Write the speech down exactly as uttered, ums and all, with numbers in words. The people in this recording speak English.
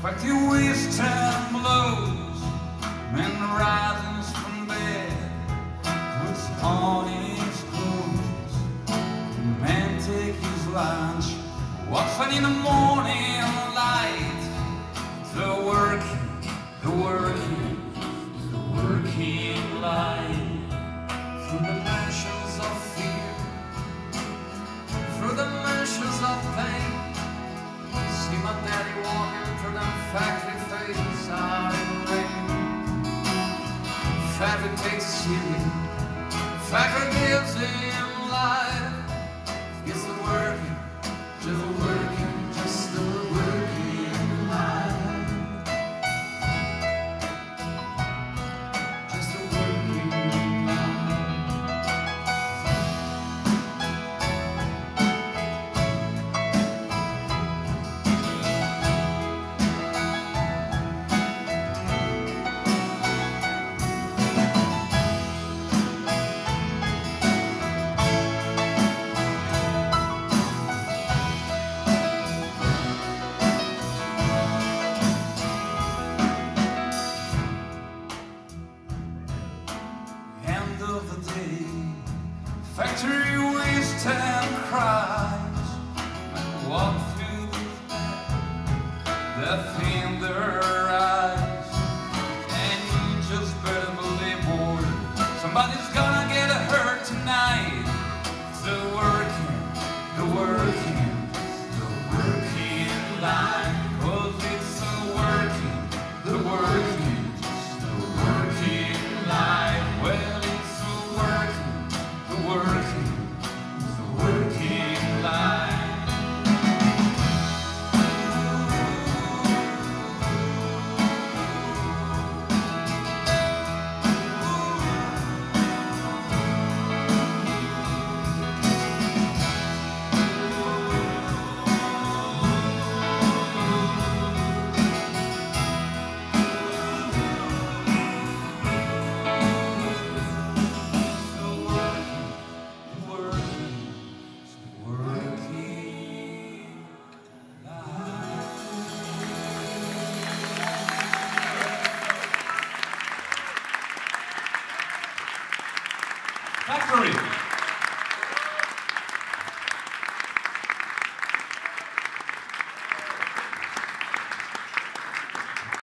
Factory whistles and blows, man rises from bed, puts on his clothes, man take his lunch, walks out in the morning light. The working, the working, the working light. Through the mansions of fear, through the mansions of pain, see my daddy walking through them factory faces out in the rain. Factory takes a city, factory gives him life. It's the working, just the working, just the working life. Just the working life. Of the day, factory waste and cries, and walk through the death in their